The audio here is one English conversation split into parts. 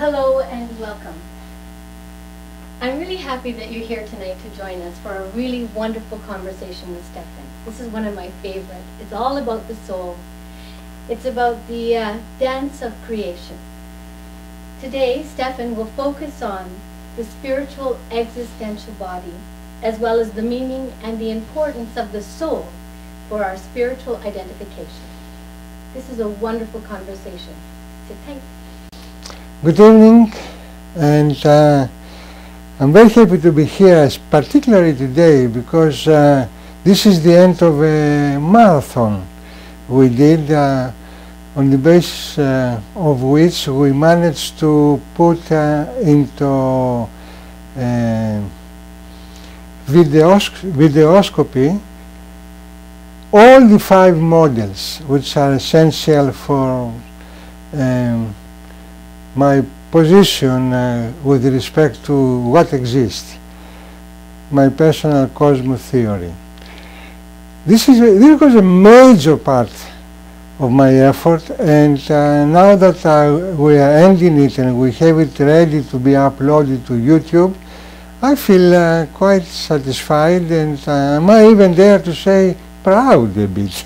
Hello and welcome. I'm really happy that you're here tonight to join us for a really wonderful conversation with Stefan. This is one of my favorite. It's all about the soul. It's about the dance of creation. Today, Stefan will focus on the spiritual existential body, as well as the meaning and the importance of the soul for our spiritual identification. This is a wonderful conversation. Sit tight. Good evening, and I'm very happy to be here, particularly today, because this is the end of a marathon we did, on the basis of which we managed to put into videoscopy all the 5 models which are essential for my position with respect to what exists, my personal cosmos theory. This was a major part of my effort, and now that we are ending it and we have it ready to be uploaded to YouTube, I feel quite satisfied, and I might even dare to say proud a bit.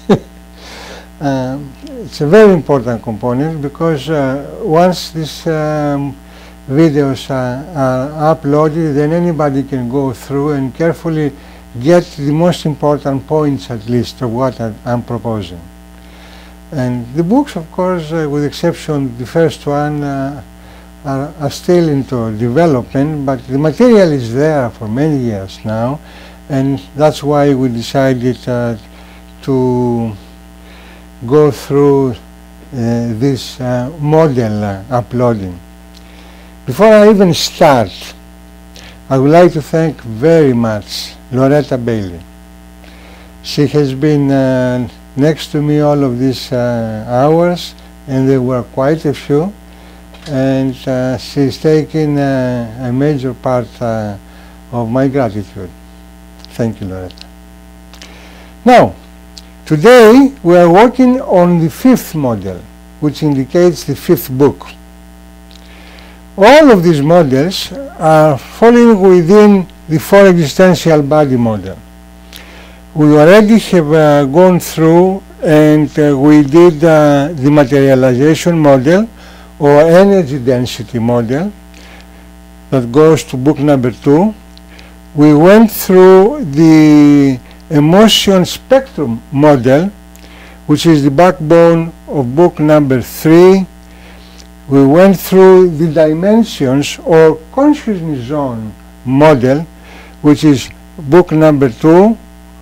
It's a very important component, because once these videos are uploaded, then anybody can go through and carefully get the most important points, at least, of what I'm proposing. And the books, of course, with exception of the first one, are still into development, but the material is there for many years now, and that's why we decided to go through this model uploading. Before I even start, I would like to thank very much Loretta Bailey. She has been next to me all of these hours, and there were quite a few, and she's taken a major part of my gratitude. Thank you, Loretta. Now, today we are working on the 5th model, which indicates the 5th book. All of these models are falling within the 4 existential body model. We already have gone through, and we did the materialization model or energy density model that goes to book number 2. We went through the emotion spectrum model, which is the backbone of book number 3. We went through the dimensions or consciousness zone model, which is book number 4,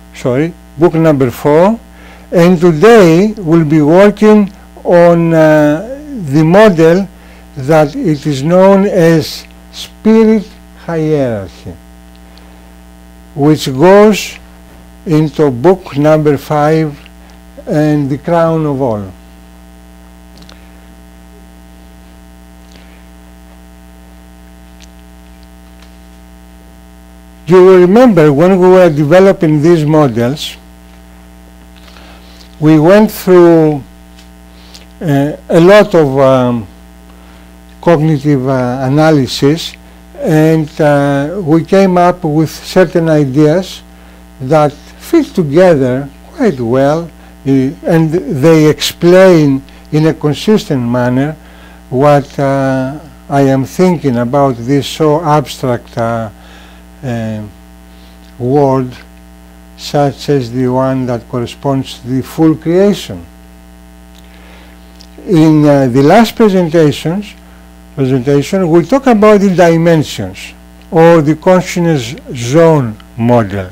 and today we'll be working on the model that it is known as spirit hierarchy, which goes into book number 5 and the crown of all. You will remember when we were developing these models, we went through a lot of cognitive analysis, and we came up with certain ideas that fit together quite well, and they explain in a consistent manner what I am thinking about this so abstract word, such as the one that corresponds to the full creation. In the last presentation, we talk about the dimensions or the consciousness zone model.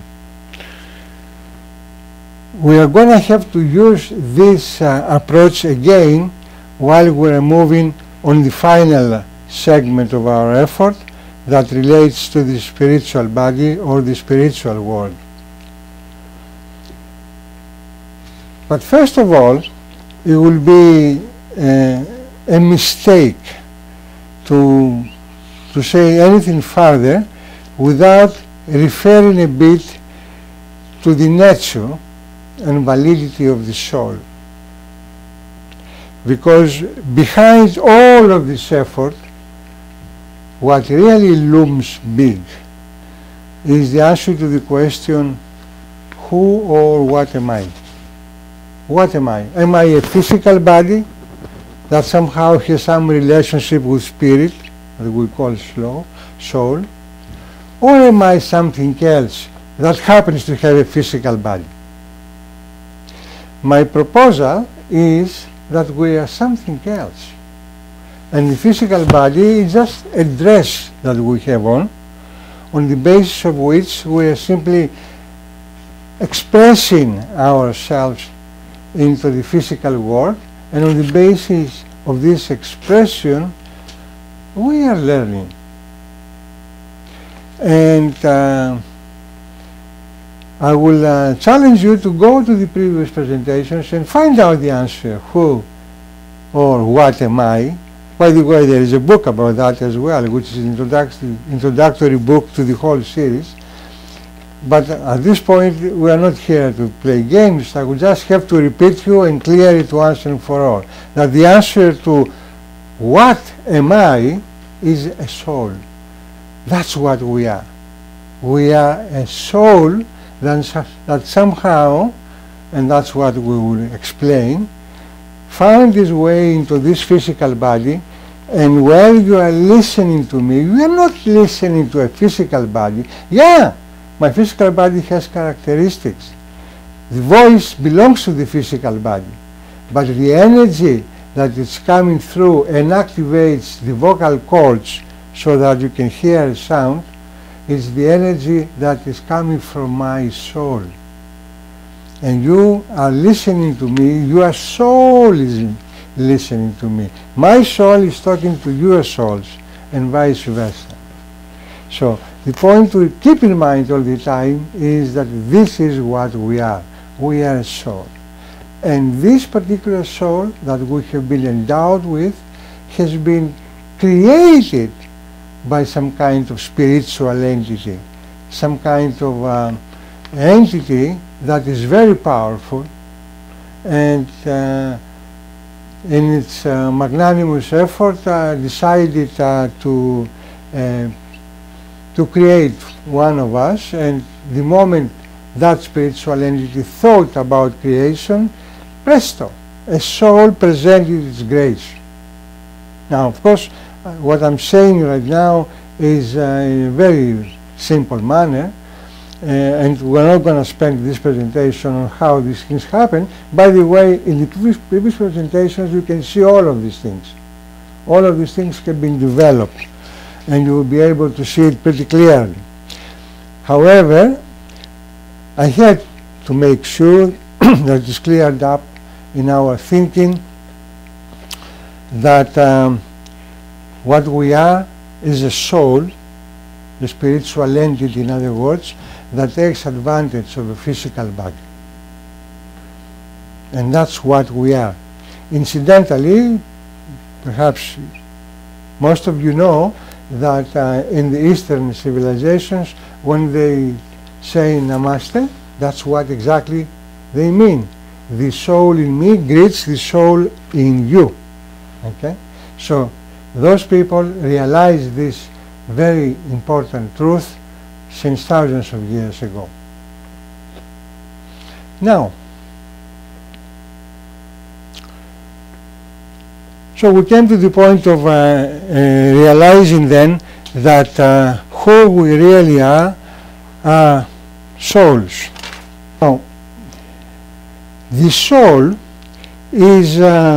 We are going to have to use this approach again while we're moving on the final segment of our effort that relates to the spiritual body or the spiritual world. But first of all, it will be a mistake to say anything further without referring a bit to the nature and validity of the soul. Because behind all of this effort what really looms big is the answer to the question, who or what am I? What am I? Am I a physical body that somehow has some relationship with spirit, that we call soul? Or am I something else that happens to have a physical body? My proposal is that we are something else. And the physical body is just a dress that we have on the basis of which we are simply expressing ourselves into the physical world, and on the basis of this expression we are learning. And I will challenge you to go to the previous presentations and find out the answer, who or what am I. By the way, there is a book about that as well, which is an introductory book to the whole series. But at this point, we are not here to play games. I will just have to repeat you and clear it once and for all, that the answer to what am I is a soul. That's what we are. We are a soul that somehow, and that's what we will explain, found its way into this physical body. And while you are listening to me, you are not listening to a physical body. Yeah, my physical body has characteristics. The voice belongs to the physical body, but the energy that is coming through and activates the vocal cords so that you can hear a sound is the energy that is coming from my soul. And you are listening to me, your soul is listening to me. My soul is talking to your souls, and vice versa. So the point to keep in mind all the time is that this is what we are. We are a soul. And this particular soul that we have been endowed with has been created by some kind of spiritual entity, some kind of entity that is very powerful, and in its magnanimous effort decided to create one of us. And the moment that spiritual entity thought about creation, presto, a soul presented its grace. Now, of course, what I'm saying right now is in a very simple manner, and we're not going to spend this presentation on how these things happen. By the way, in the previous presentations you can see all of these things. All of these things have been developed, and you will be able to see it pretty clearly. However, I had to make sure that it is cleared up in our thinking that what we are is a soul, the spiritual entity, in other words, that takes advantage of a physical body. And that's what we are. Incidentally, perhaps most of you know that in the Eastern civilizations, when they say Namaste, that's what exactly they mean. The soul in me greets the soul in you. Okay? So those people realize this very important truth since thousands of years ago. Now, so we came to the point of realizing then that who we really are souls. Now, the soul is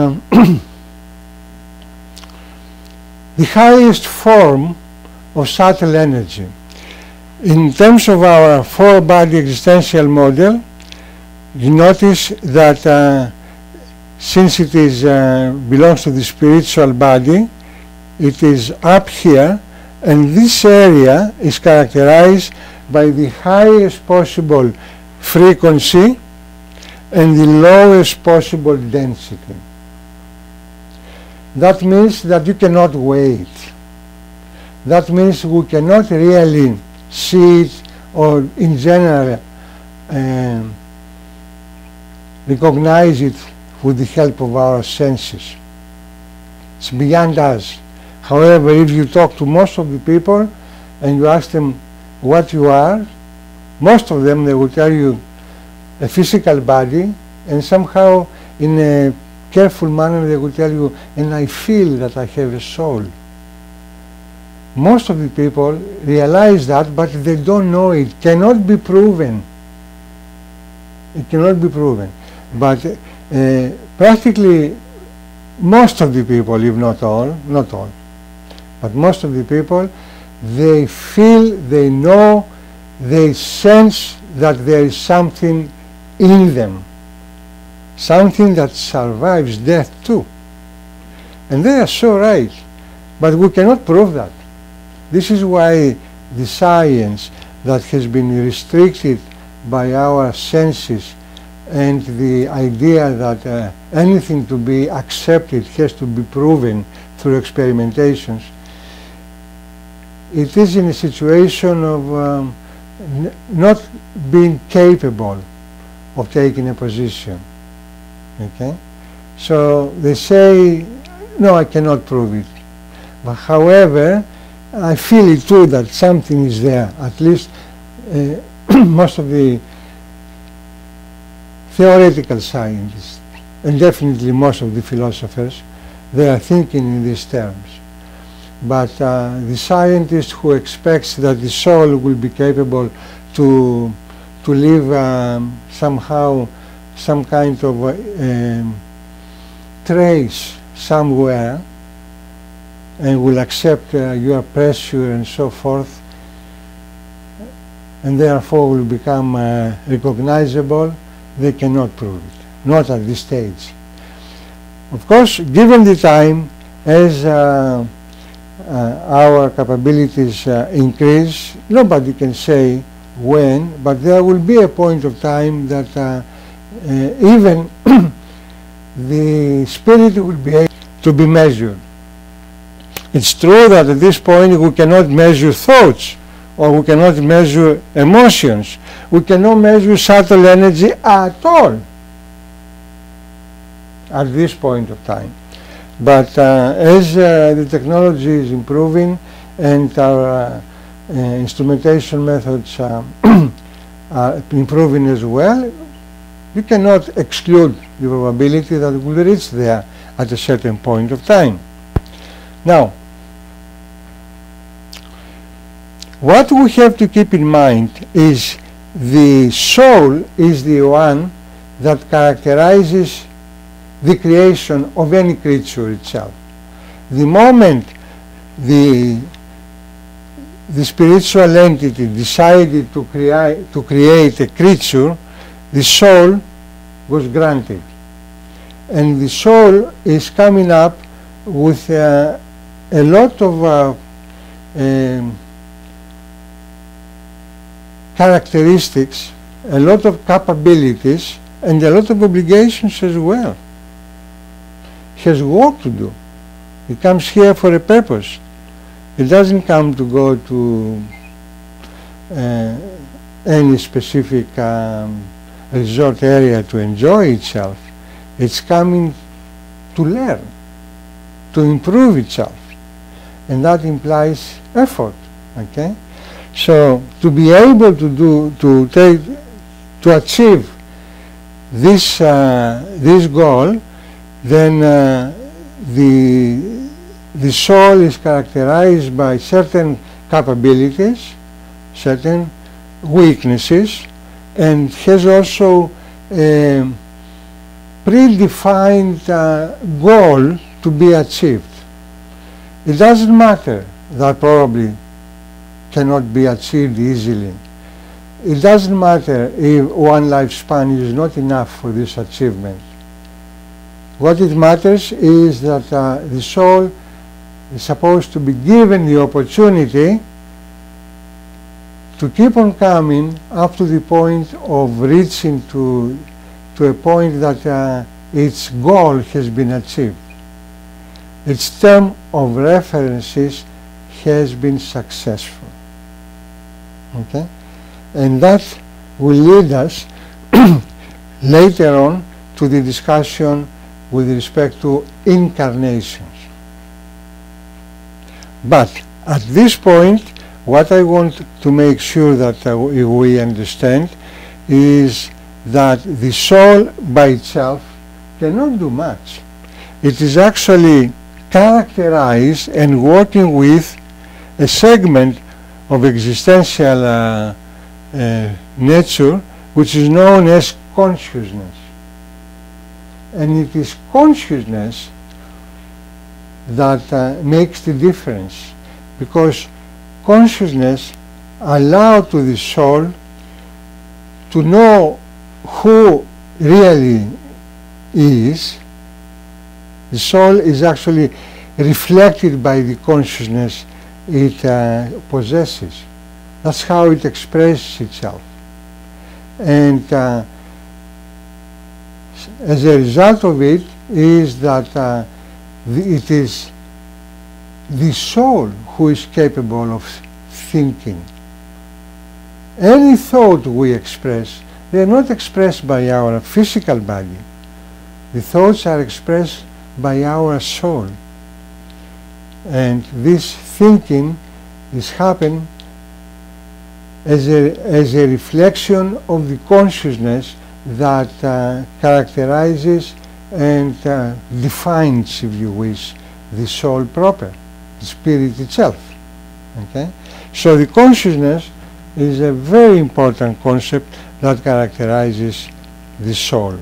the highest form of subtle energy. In terms of our four-body existential model, you notice that since it is belongs to the spiritual body, it is up here, and this area is characterized by the highest possible frequency and the lowest possible density. That means that you cannot weigh it. That means we cannot really see it, or in general recognize it with the help of our senses. It's beyond us. However, if you talk to most of the people and you ask them what you are, most of them, they will tell you a physical body, and somehow in a careful manner they will tell you, and I feel that I have a soul. Most of the people realize that, but they don't know it. It cannot be proven. It cannot be proven. But practically most of the people, if not all, but most of the people, they feel, they know, they sense that there is something in them, something that survives death too. And they are so right, but we cannot prove that. This is why the science that has been restricted by our senses and the idea that anything to be accepted has to be proven through experimentations, it is in a situation of not being capable of taking a position. Okay? So they say, no, I cannot prove it. But however, I feel it too that something is there. At least most of the theoretical scientists, and definitely most of the philosophers, they are thinking in these terms. But the scientist who expects that the soul will be capable to leave somehow some kind of trace somewhere and will accept your pressure and so forth, and therefore will become recognizable, they cannot prove it, not at this stage. Of course, given the time, as our capabilities increase, nobody can say when, but there will be a point of time that even the spirit will be able to be measured. It's true that at this point we cannot measure thoughts, or we cannot measure emotions. We cannot measure subtle energy at all at this point of time. But as the technology is improving and our instrumentation methods are improving as well, you cannot exclude the probability that we will reach there at a certain point of time. Now, what we have to keep in mind is the soul is the one that characterizes the creation of any creature itself. The moment the spiritual entity decided to create a creature, the soul was granted. And the soul is coming up with a lot of characteristics, a lot of capabilities, and a lot of obligations as well. He has work to do. He comes here for a purpose. It doesn't come to go to any specific resort area to enjoy itself. It's coming to learn, to improve itself, and that implies effort. Okay, so to be able to achieve this goal, then the soul is characterized by certain capabilities, certain weaknesses, and has also a predefined goal to be achieved. It doesn't matter that probably cannot be achieved easily. It doesn't matter if one lifespan is not enough for this achievement. What it matters is that the soul is supposed to be given the opportunity to keep on coming up to the point of reaching to a point that its goal has been achieved. Its term of references has been successful. Okay? And that will lead us later on to the discussion with respect to incarnations. But at this point, what I want to make sure that we understand is that the soul by itself cannot do much. It is actually characterized and working with a segment of existential nature which is known as consciousness. And it is consciousness that makes the difference, because consciousness allows to the soul to know who really is. The soul is actually reflected by the consciousness it possesses. That's how it expresses itself. And as a result of it is that it is the soul who is capable of thinking. Any thought we express, they are not expressed by our physical body. The thoughts are expressed by our soul. And this thinking is happening as a reflection of the consciousness that characterizes and defines, if you wish, the soul proper, the spirit itself. Okay? So the consciousness is a very important concept that characterizes the soul.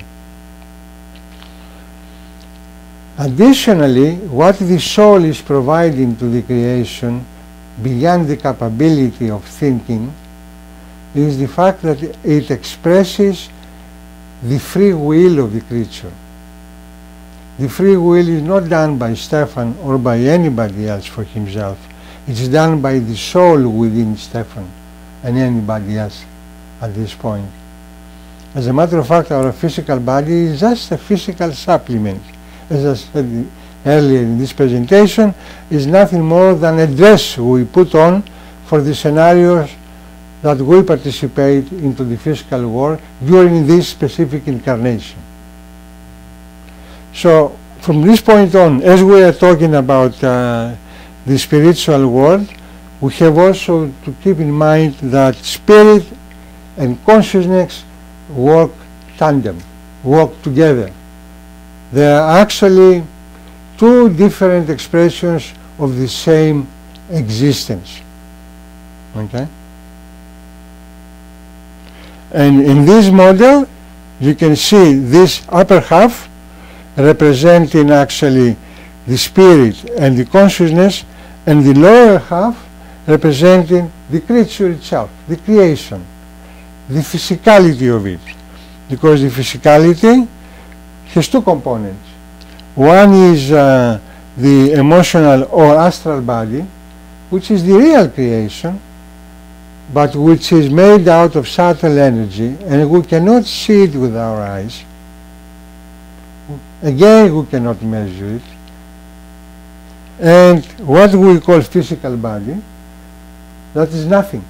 Additionally, what the soul is providing to the creation, beyond the capability of thinking, is the fact that it expresses the free will of the creature. The free will is not done by Stefan or by anybody else for himself. It's done by the soul within Stefan and anybody else at this point. As a matter of fact, our physical body is just a physical supplement. As I said earlier in this presentation, is nothing more than a dress we put on for the scenarios that we participate into the physical world during this specific incarnation. So from this point on, as we are talking about the spiritual world, we have also to keep in mind that spirit and consciousness work tandem, work together. They are actually two different expressions of the same existence. Okay? And in this model, you can see this upper half representing actually the spirit and the consciousness, and the lower half representing the creature itself, the creation, the physicality of it. Because the physicality has two components. One is the emotional or astral body, which is the real creation, but which is made out of subtle energy, and we cannot see it with our eyes. Again, we cannot measure it. And what we call physical body, that is nothing.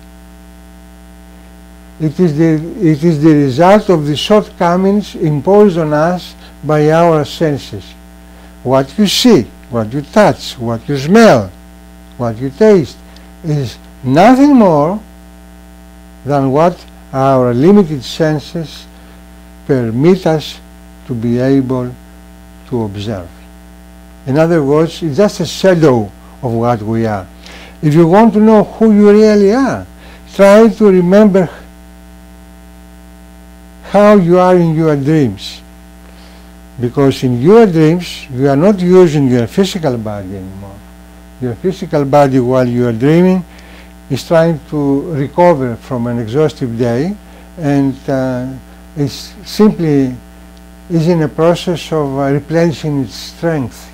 It is the result of the shortcomings imposed on us by our senses. What you see, what you touch, what you smell, what you taste is nothing more than what our limited senses permit us to be able to observe. In other words, it's just a shadow of what we are. If you want to know who you really are, try to remember how you are in your dreams. Because in your dreams, you are not using your physical body anymore. Your physical body, while you are dreaming, is trying to recover from an exhaustive day, and is simply in a process of replenishing its strength.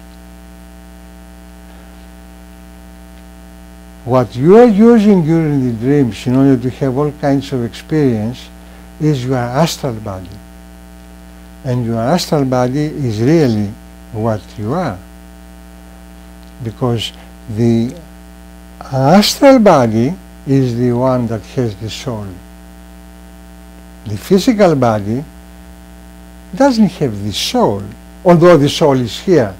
What you are using during the dreams in order to have all kinds of experience is your astral body. And your astral body is really what you are. Because the astral body is the one that has the soul. The physical body doesn't have the soul, although the soul is here.